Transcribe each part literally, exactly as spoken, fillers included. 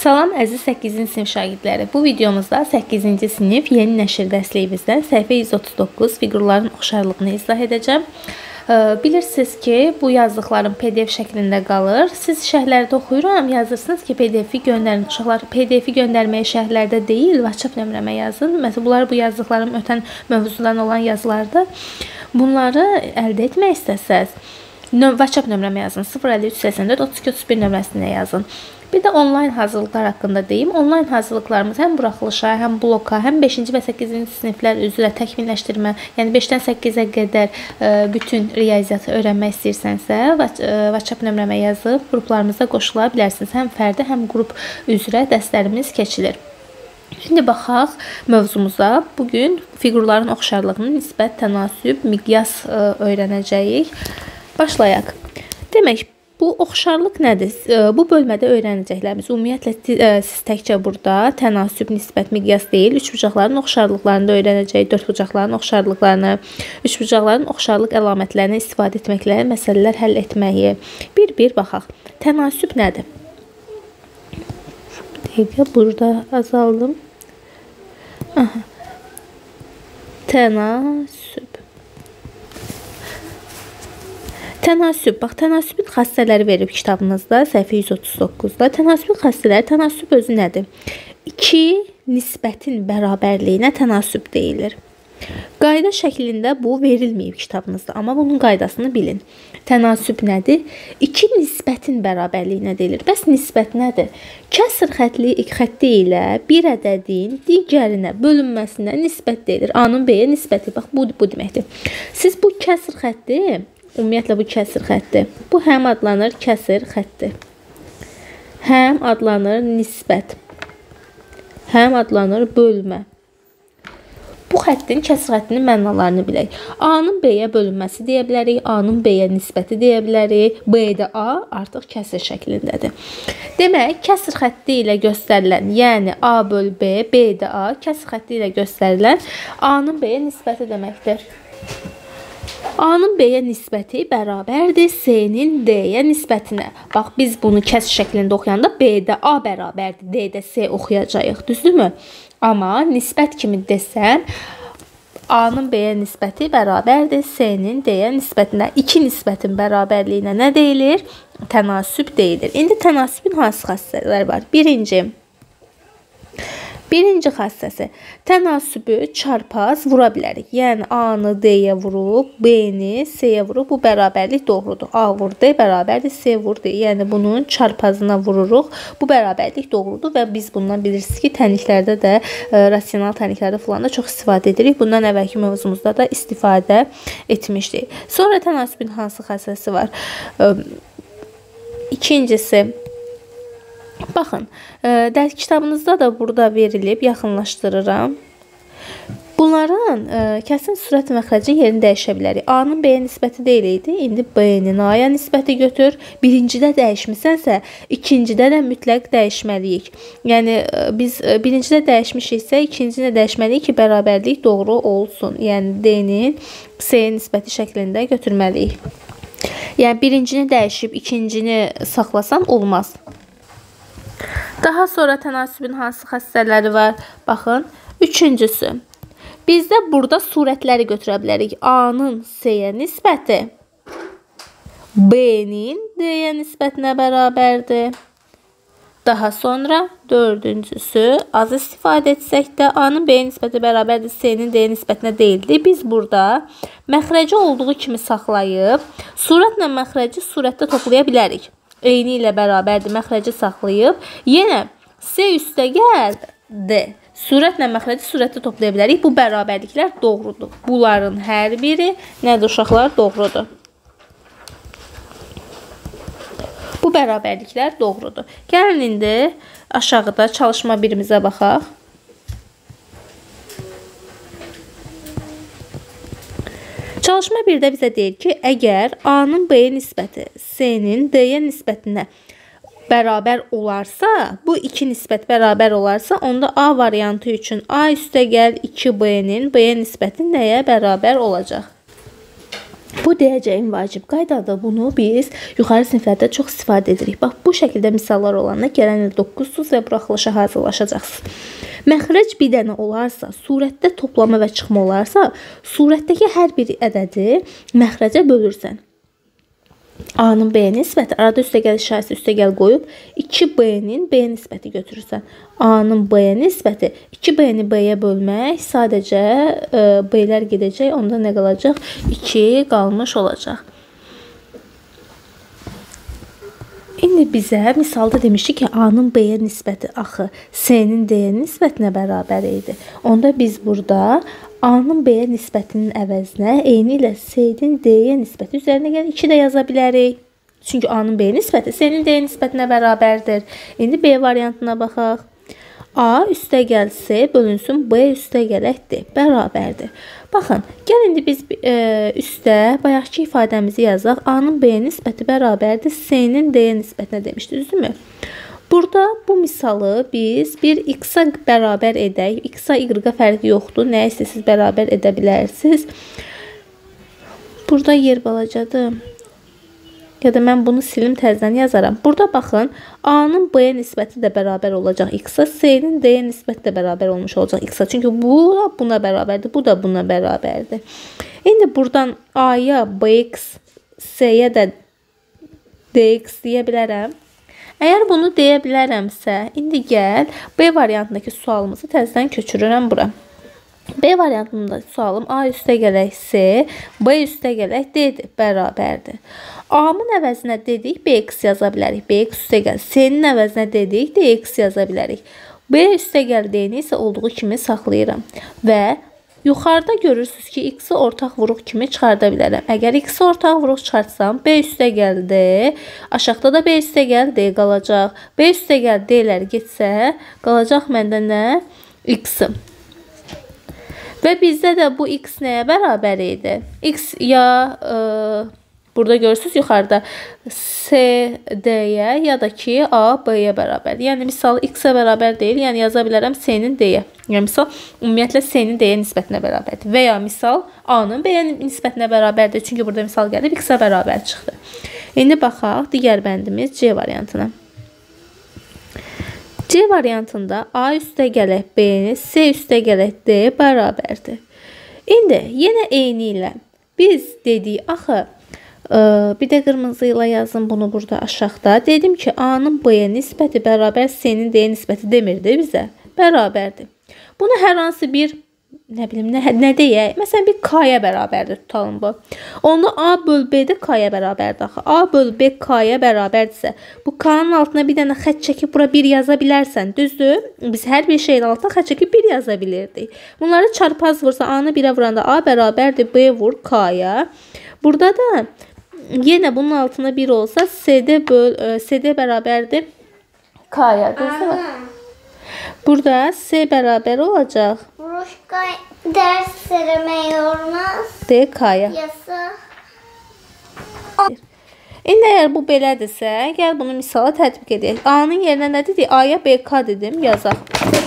Salam əziz səkkizinci sinif şagirdləri. Bu videomuzda səkkizinci sinif yeni nəşr dərsliyimizdən səhifə yüz otuz doqquz fiqurların oxşarlığını izah edəcəm. Bilirsiniz ki, bu yazdıqlarım P D F şəklində qalır. Siz şərhlərdə oxuyuram, yazırsınız ki, P D F-i göndərin. Uşaqlar P D F-i göndərməyə şərhlərdə deyil, WhatsApp nömrəmə yazın. Məsələn, bunlar bu yazdıqlarım ötən mövzudan olan yazılardır. Bunları əldə etmək istəsəz, WhatsApp nömrəmə yazın. sıfır əlli üç səksən dörd otuz iki otuz bir nömrəsinə yazın. Bir də onlayn hazırlıqlar haqqında deyim. Onlayn hazırlıqlarımız həm buraxılışa, həm bloka, həm beşinci və səkkizinci siniflər üzrə təkmilləşdirmə, yəni beşdən səkkizə qədər bütün riyaziyyatı öyrənmək istəyirsənsə, WhatsApp nömrəmə yazıb qruplarımıza qoşula bilərsiniz. Həm fərdi, həm qrup üzrə dərslərimiz keçilir. Şimdi baxaq mövzumuza. Bugün fiqurların oxşarlığını nisbət, tənasüb, miqyas öyrənəcəyik. Başlayaq. Demək, bu oxşarlıq nədir? Bu bölmədə öyrənəcəklərimiz ümumiyyətlə siz təkcə burada tənasüb, nisbət, miqyas deyil, üçbucaqların oxşarlıqlarını da öyrənəcək, dördbucaqların oxşarlıqlarını, üçbucaqların oxşarlıq əlamətlərini istifadə etməklə məsələlər həll etməyi. Bir-bir baxaq. Tənasüb nədir? Dəqiqə, burada azaldım. Aha. Tənasüb. Tənasüb, bax, tənasübün xassələri verib kitabınızda, səhifə yüz otuz doqquzda. Tənasübün xassələri, tənasüb özü nədir? İki nisbətin bərabərliyinə tənasüb deyilir. Qayda şəklində bu verilməyib kitabınızda, amma bunun qaydasını bilin. Tənasüb nədir? İki nisbətin bərabərliyinə deyilir. Bəs nisbət nədir? Kəsr xətli xətti ilə bir ədədin digərinə bölünməsinə nisbət deyilir. A-nın B-yə nisbəti, bax, bu, bu deməkdir. Siz bu kəsr xətti, ümumiyyətlə bu kəsr xətti, bu həm adlanır kəsr xətti, həm adlanır nisbət, həm adlanır bölmə. Bu xəttin, kəsr xəttinin mənalarını bilək. A-nın B-yə bölünməsi deyə bilərik, A-nın B-yə nisbəti deyə bilərik, B-də A artıq kəsr şəklindədir. Demək, kəsr xətti ilə göstərilən, yəni A böl B, B-də A, kəsr xətti ilə göstərilən A-nın B-yə nisbəti deməkdir. A-nın B-yə nisbəti bərabərdir C-nin D-yə nisbətinə. Bax, biz bunu kəsr şəklində oxuyanda B-də A bərabərdir, D-də C oxuyacağıq, düzdürmü? Amma nisbət kimi desəm, A-nın B-yə nisbəti bərabərdir C-nin D-yə nisbətinə. İki nisbətin bərabərliyinə nə deyilir? Tənasüb deyilir. İndi tənasübün hansı xassələri var? Birinci. Birinci xassəsi, tənasübü çarpaz vura bilərik. Yəni, A-nı D-yə vurub, B-ni C-yə vurub, bu bərabərlik doğrudur. A vur D bərabərdir, C vur D. Yəni, bunun çarpazına vururuq. Bu bərabərlik doğrudur və biz bundan bilirsiniz ki, tənliklərdə də, rasional tənliklərdə falan da çox istifadə edirik. Bundan əvvəlki mövzumuzda da istifadə etmişdik. Sonra tənasübün hansı xassəsi var? İkincisi, baxın, dərs kitabınızda da burada verilib, yaxınlaşdırıram. Bunların kəsin sürət məxrəcin yerini dəyişə bilərik. A-nın B-yə nisbəti deyiləydi, indi B-nin A-ya nisbəti götür. Birincidə dəyişmisənsə, ikincidə də mütləq dəyişməliyik. Yəni, biz birincidə dəyişmişiksə, ikincidə dəyişməliyik ki, bərabərlik doğru olsun. Yəni, D-nin C-yə nisbəti şəklində götürməliyik. Yəni, birincini dəyişib, ikincini saxlasan olmaz. Daha sonra tənasübün hansı xassələri var? Baxın, üçüncüsü. Bizdə burada surətləri götürə bilərik. A-nın C-yə nisbəti B-nin D-yə nisbətinə bərabərdir. Daha sonra dördüncüsü, az istifadə etsək də A-nın B-yə nisbəti bərabərdir, C-nin D-yə nisbətinə deyildi. Biz burada məxrəci olduğu kimi saxlayıb, surətlə məxrəci surətdə toplaya bilərik. Eyni ilə bərabərdir, məxrəci saxlayıb, yenə C üstə gəl D. Surətlə məxrəci surətdə toplaya bilərik. Bu bərabərliklər doğrudur. Bunların hər biri nədir uşaqlar? Doğrudur. Bu bərabərliklər doğrudur. Gəlin indi aşağıda çalışma birimizə baxaq. Çalışma birdə bizə deyir ki, əgər A-nın B-yə nisbəti C-nin D-yə nisbətinə bərabər olarsa, bu iki nisbət bərabər olarsa, onda A variantı üçün A üstə gəl iki B-nin B-yə nisbəti nəyə bərabər olacaq? Bu deyəcəyim vacib qaydadır. Bunu biz yuxarı siniflərdə çox istifadə edirik. Bax, bu şəkildə misallar olanda gələn il doqquzsuz və buraxılışa hazırlaşacaqsınız. Məxrəc bir dənə olarsa, surətdə toplama və çıxma olarsa, surətdəki hər bir ədədi məxrəcə bölürsən. A-nın B-yə nisbəti, arada üstəgəl işarəsi üstəgəl qoyub, iki B-nin B-yə nisbəti götürürsən. A-nın B-yə nisbəti, iki B-ni B-yə bölmək, sadəcə e, B-lər gedəcək, onda nə qalacaq? iki qalmış olacaq. İndi bizə misalda demişdik ki, A-nın B-yə nisbəti axı C-nin D-yə nisbətinə bərabər idi. Onda biz burada A-nın B-yə nisbətinin əvəzinə eyni ilə C-nin D-yə nisbəti üzərinə gələn iki də yaza bilərik. Çünki A-nın B-yə nisbəti C-nin D-yə nisbətinə bərabərdir. İndi B variantına baxaq. A üstəgəl C bölünsün B üstəgələk D bərabərdir. Baxın, gəl indi biz e, üstə bayaqki ifadəmizi yazaq. A-nın B-yə nisbəti bərabərdir C-nin D-yə nisbətinə demişdik, düzdürmü? Burada bu misalı biz bir x-a bərabər edək. X-a y-a fərqi yoxdur. Nə istəsiniz bərabər edə bilərsiniz. Burada yer balacadır. Ya da mən bunu silim təzədən yazaram. Burada baxın, A-nın B-yə nisbəti də bərabər olacaq x-a, C-nin D-yə nisbəti də bərabər olmuş olacaq x-a. Çünki bu da buna bərabərdir, bu da buna bərabərdir. İndi buradan A-ya bx, C-yə də dx deyə bilərəm. Əgər bunu deyə bilərəmsə, indi gəl B variantındakı sualımızı təzədən köçürürəm bura. B variantında sualım A üstəgələk C, B üstəgələk D-dir, bərabərdir. A-nın əvəzinə dedik, bx yaza bilərik. Bx üstəgəl C-nin əvəzinə dedik, dx yaza bilərik. B üstəgəl D-ni isə olduğu kimi saxlayıram. Və yuxarıda görürsünüz ki, x-i ortaq vuruq kimi çıxarda bilərəm. Əgər x-i ortaq vuruq çıxartsam, B üstəgəl D, aşağıda da B üstəgəl D qalacaq. B üstəgəl D-lər getsə, qalacaq məndə nə? X-i. Və bizdə də bu x nəyə bərabər idi? X ya e, burada görürsünüz yuxarıda C D-yə ya da ki A B-yə bərabər. Yəni misal x-ə bərabər deyil, yəni yaza bilərəm C-nin D-yə. Yəni misal ümumiyyətlə C-nin D-yə nisbətinə bərabərdir. Və ya misal A-nın B-yə nisbətinə bərabərdir. Çünki burada misal gəlib x-ə bərabər çıxdı. İndi baxaq digər bəndimiz C variantına. C variantında A üstəgələk B-ni C üstəgələk D bərabərdir. İndi yenə eyni ilə biz dedik, axı bir də qırmızı ilə yazın bunu burada aşağıda. Dedim ki, A-nın B-yə nisbəti bərabər C-nin D-yə nisbəti demirdi bizə. Bərabərdir. Bunu hər hansı bir nə bilim nə, nə deyək? Məsələn bir K-yə bərabərdir tutalım bu. Onda A böl B də K-yə bərabərdir axı. A böl B K-yə bərabərdirsə, bu K-nın altına bir dənə xətt çəkib bura bir yaza bilərsən. Düzdür? Biz hər bir şeyin altına xətt çəkib bir yaza bilirdik. Bunları çarpaz vursa, A-nı birə vuranda A bərabərdir B vur K-yə. Burada da yenə bunun altında bir olsa C D böl C D bərabərdir K-yə. Düzdür? Burada C bərabər olacaq. Ruşka ders vermək olmaz. D K-yə. Yasa. İndi əgər bu belədirsə, gəl bunu misala tətbiq edək. A-nın yerinə nə dedik? A-ya B K dedim, yazaq.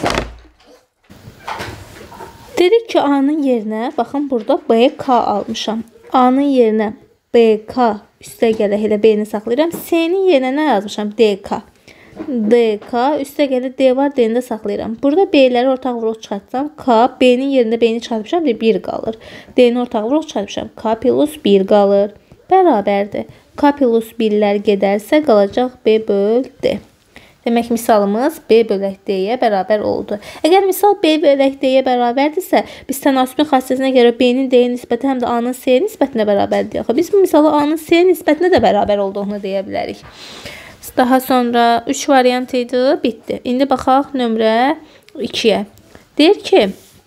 Dedik ki, A-nın yerinə, baxın burada B K almışam. A-nın yerinə B K üstəgələk elə B-ni saxlayıram. C-nin yerinə nə yazmışam? D K. D K üstəgələ D var, D-ni də saxlayıram. Burada B-ləri ortaq vuruq çıxartsam, K, B-nin yerində B-ni çarpışam, bir qalır. D-ni ortaq vuruq çıxartmışam, K plus bir qalır. Bərabərdir. K plus birlər gedərsə, qalacaq B böl D. Demək, misalımız B bölək D-yə bərabər oldu. Əgər misal B bölək D-yə bərabərdirsə, biz tənasübün xassəsinə görə B-nin D-yə nisbəti həm də A-nın C-yə nisbətinə bərabərdir. Biz bu misalı A-nın C-yə nisbətinə də bərabər olduğunu deyə bilərik. Daha sonra üç variant idi, bitdi. İndi baxaq nömrə ikiyə. Deyir ki,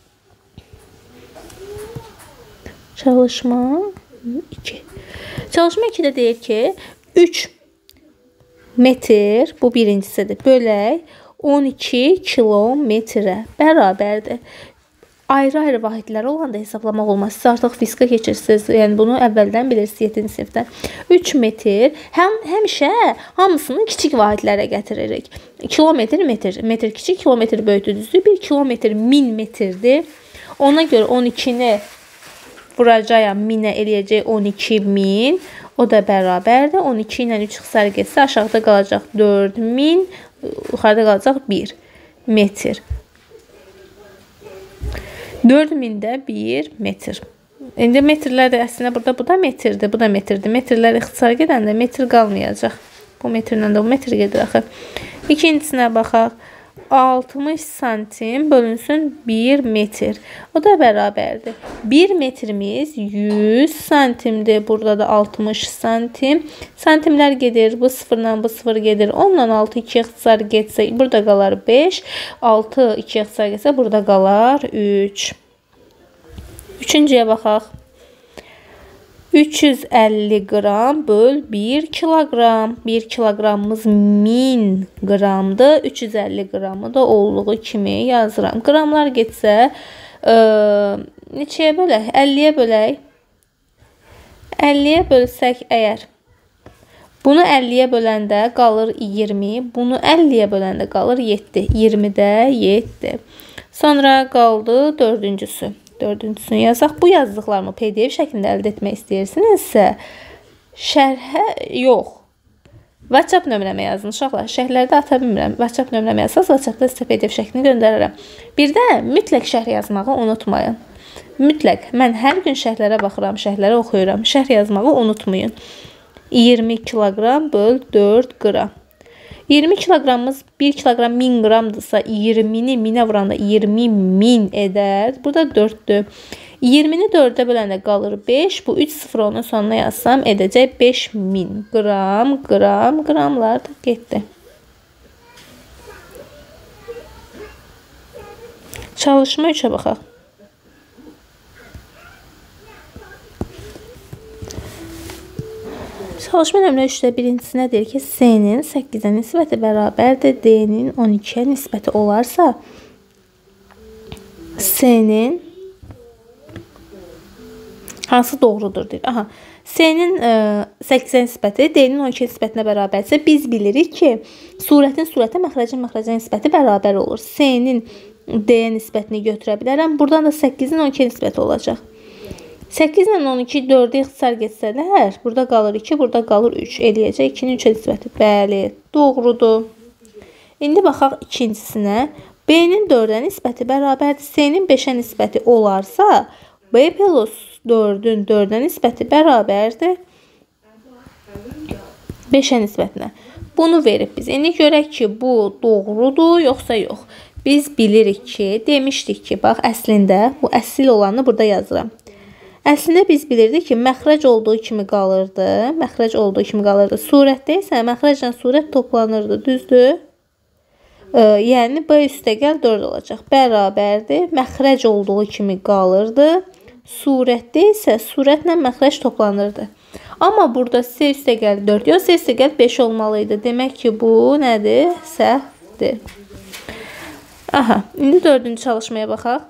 çalışma iki. Çalışma ikidə deyir ki, üç metr, bu birincisidir, bölək on iki kilometrə bərabərdir. Ayrı-ayrı vahidlər olanda hesablamaq olmaz. Siz artıq fizika keçirsiniz. Yəni bunu əvvəldən bilirsiniz yeddinci sinifdən. üç metr həm həmişə hamısını kiçik vahidlərə gətiririk. Kilometr, metr, metr kiçik, kilometr böyükdür, düzdür. bir kilometr min metrdir. Ona görə on ikini vuracağam minə eləyəcək on iki min. O da bərabərdir. on iki ilə üç xısar getsə aşağıda qalacaq dörd min. Yuxarıda qalacaq bir metr. dörd mində bir metr. İndi metrlər də əslində burada bu da metrdir, bu da metrdir. Metrlər ixtisar gedəndə metr qalmayacaq. Bu metrlə də bu metr gedir axı. İkincisinə baxaq. altmış santim bölünsün bir metr. O da bərabərdir. bir metrimiz yüz santimdir. Burada da altmış santim. Santimlər gedir. Bu sıfırla bu sıfır gedir. onla altı iki ixtisar getsə burada qalar beş. altı iki ixtisar getsə burada qalar üç. Üçüncüyə baxaq. üç yüz əlli qram böl bir kiloqram. bir kiloqramımız min qramdır. üç yüz əlli qramı da olduğu kimi yazıram. Qramlar getsə e, neçəyə bölək? əlliyə bölək. əlliyə bölsək əgər bunu əlliyə böləndə qalır iyirmi. Bunu əlliyə böləndə qalır yeddi. iyirmidə yeddi. Sonra qaldı dördüncüsü. Dördüncüsünü yazaq. Bu yazdıqlarımı P D F şəklində əldə etmək istəyirsinizsə, şərhə yox. WhatsApp nömrəmə yazın uşaqlar. Şərhlərdə ata bilmirəm. WhatsApp nömrəmə yazsaz, WhatsAppda sizə P D F şəklini göndərərəm. Bir də mütləq şərh yazmağı unutmayın. Mütləq. Mən hər gün şərhlərə baxıram, şərhləri oxuyuram. Şərh yazmağı unutmayın. iyirmi kiloqram böl dörd qram. iyirmi kiloqramımız bir kiloqram min qramdırsa, iyirmini minə vuranda iyirmi min edər. Burada dörddür. iyirmini dördə böləndə qalır beş. Bu üç sıfır onun sonuna yazsam edəcək beş min qram, qram, qramlar da getdi. Çalışma üçə baxaq. Çalışma nömrə üçdə birincisinə deyir ki, S-nin səkkizə nisbəti bərabərdir, D-nin on ikiyə nisbəti olarsa, S-nin hansı doğrudur deyir. Aha, S-nin səkkizə nisbəti D-nin on ikiyə nisbətinə bərabərsə, biz bilirik ki, surətin surətə, məxrəcin məxrəcə nisbəti bərabər olur. S-nin D-yə nisbətini götürə bilərəm. Buradan da səkkizin on ikiyə nisbəti olacaq. səkkiz ilə on iki dördə ixtisar getsələr, burada qalır iki, burada qalır üç. Eləyəcək ikinin üçə nisbəti. Bəli, doğrudur. İndi baxaq ikincisinə. B-nin dördə nisbəti bərabərdir. S-nin beşə nisbəti olarsa, B plus dördün dördə nisbəti bərabərdir beşə nisbətinə. Bunu verib biz. İndi görək ki, bu doğrudur, yoxsa yox. Biz bilirik ki, demişdik ki, bax, əslində, bu əsl olanı burada yazıram. Əslində biz bilirdik ki, məxrəc olduğu kimi qalırdı. Məxrəc olduğu kimi qalırdı. Surətdə isə məxrəclə surət toplanırdı. Düzdür? E, yəni, B üstəgəl dörd olacaq. Bərabərdir. Məxrəc olduğu kimi qalırdı. Surətdə isə surətlə məxrəc toplanırdı. Amma burada S üstəgəl dörd, yox, S üstəgəl beş olmalıydı. Demək ki, bu nədir? Səhvdir. Aha, indi dördüncü çalışmaya baxaq.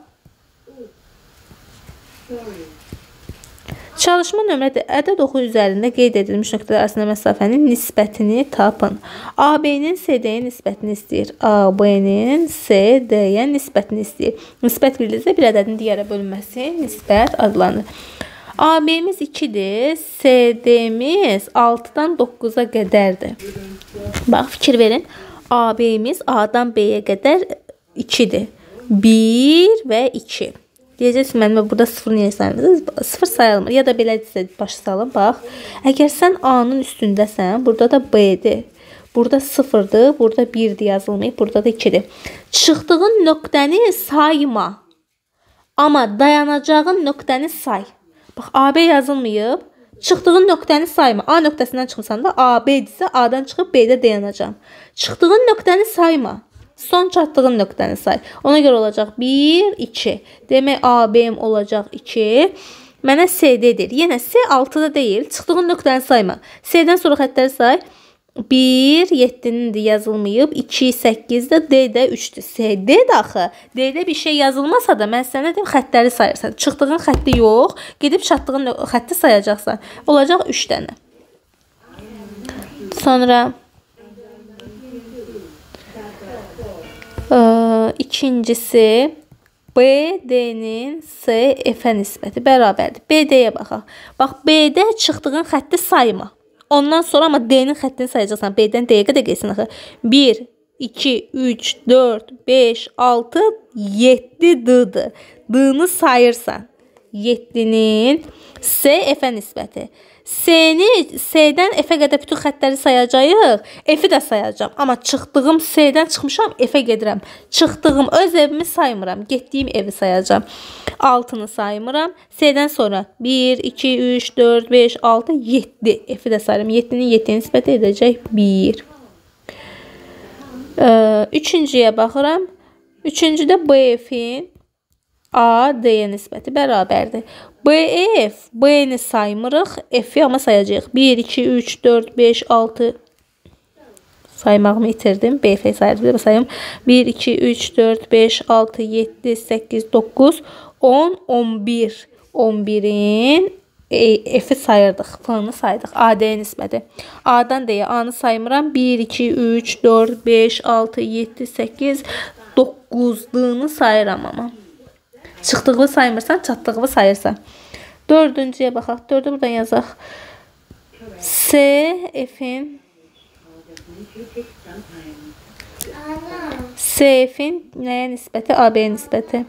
Çalışma nömrədə ədəd oxu üzərində qeyd edilmiş nöqtələr arasında məsafənin nisbətini tapın. A B-nin S D-yə nisbətini istəyir. A B-nin S D-yə nisbətini istəyir. Nisbət bilinirsə bir ədədin digərə bölünməsi nisbət adlanır. A B-miz ikidir. S D-miz altıdan doqquza qədərdir. Bax, fikir verin. A B-miz A-dan B-yə qədər ikidir. bir və iki. Deyəcəksiniz, mənimlə burada sıfır niyə sayılmır? sıfır sayılmır. Ya da belə başa salın, bax. Əgər sən A-nın üstündəsən, burada da B-dir. Burada sıfırdır, burada birdir yazılmayıb, burada da ikidir. Çıxdığın nöqtəni sayma. Amma dayanacağın nöqtəni say. Bax, A B yazılmayıb. Çıxdığın nöqtəni sayma. A nöqtəsindən çıxırsan da A B-dirsə, A-dan çıxıb B-də dayanacam. Çıxdığın nöqtəni sayma. Son çatdığın nöqtəni say. Ona görə olacaq bir, iki. Demək, A B-im olacaq iki. Mənə S D-dir. Yenə S altıda deyil. Çıxdığın nöqtəni sayma. S-dən sonra xəttləri say. bir, yeddinin də yazılmayıb. iki, səkkizdə, D-də üçdür. S D-də axı. D-də bir şey yazılmasa da mən sənə deyim, xəttləri sayırsan. Çıxdığın xətti yox. Gedib çatdığın xətti sayacaqsan. Olacaq üç dənə. Sonra ikincisi B D-nin S F-ə nisbəti bərabərdir. B D-yə baxaq. Bax, B-də çıxdığın xətti sayma. Ondan sonra amma D-nin xəttini sayacaqsan. B-dən D-yə qədər geçsin axı. bir, iki, üç, dörd, beş, altı, yeddi D-dır. D-nı sayırsan. yeddinin S F-ə nisbəti. S-ni S-dən F-ə qədər bütün xəttləri sayacağıq. F-i də sayacağım. Amma çıxdığım S-dən çıxmışam, F-ə gedirəm. Çıxdığım öz evimi saymıram. Getdiyim evi sayacağım. altını saymıram. S-dən sonra bir, iki, üç, dörd, beş, altı, yeddi. F-i də sayıram. yeddinin yeddiyə nisbət edəcək bir. Ee, üçüncüyə baxıram. Üçüncüdə B F-in A D-yə nisbəti bərabərdir. B F, B-ni saymırıq, F-i amma sayacağıq. bir, iki, üç, dörd, beş, altı saymağımı itirdim. B F-i sayacağıq. Sayım. bir, iki, üç, dörd, beş, altı, yeddi, səkkiz, doqquz, on, on bir. on birin F-i sayırdıq. F-ni saydıq. A D-yə nisbəti. A-dan D-yə A-nı saymıram. bir, iki, üç, dörd, beş, altı, yeddi, səkkiz, doqquz. D-ni sayıram amma. Çıxdığını saymırsan, çatdığını sayırsan. Dördüncüyə baxaq. Dördü buradan yazaq. S F-in S F-in nəyə nisbəti? A B-yə nisbəti.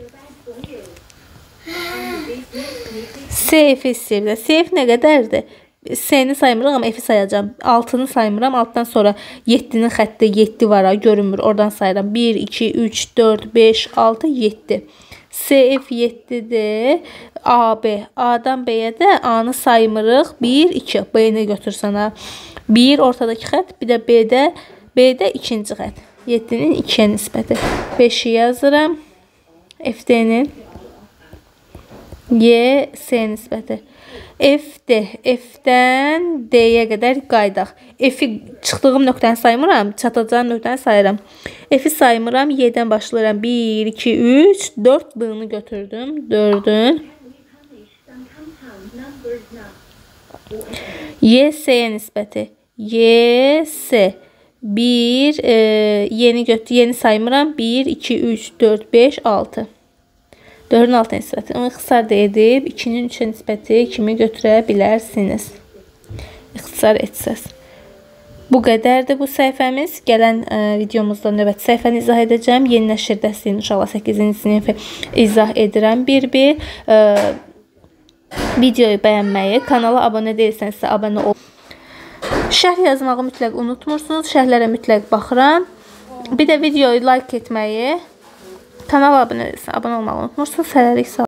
S F istəyir. S F nə qədərdir? S-ni saymırıq, amma F-i sayacağım. altını saymıram. Altdan sonra yeddinin xətti yeddi var. Görünmür. Oradan sayıram. bir, iki, üç, dörd, beş, altı, yeddi. S F yeddidir. A B. A-dan B-yə də A-nı saymırıq. bir, iki. B-ni götürsən ha. bir ortadakı xətt. Bir də B-də B-də ikinci xətt. yeddinin ikiyə nisbəti. beşi yazıram. F-D-nin Y S nisbəti. F-D. F-dən D-yə qədər qaydaq. F-i çıxdığım nöqtəni saymıram. Çatacağım nöqtəni sayıram. F-i saymıram. Y-dən başlayıram. bir, iki, üç, dörd D-ni götürdüm. dördün Y S-yə nisbəti. Y S. bir, e, yeni götür, yeni saymıram. bir, iki, üç, dörd, beş, altı. dördün altı nisbəti. Onu ixtisar da edib ikinin üçə nisbəti kimi götürə bilərsiniz. İxtisar etsəz. Bu qədərdir bu səhifəmiz. Gələn ə, videomuzda növbəti səhifəni izah edəcəm. Yeni nəşr dərsini inşallah səkkizinci sinifi izah edirəm bir-bir. Ə, videoyu bəyənməyi, kanala abunə deyilsənsə abunə ol. Şərh yazmağı mütləq unutmursunuz. Şərhlərə mütləq baxıram. Bir də videoyu like etməyi, kanala abunə, abunə olmağı unutmursunuz. Hələlik sağ olun.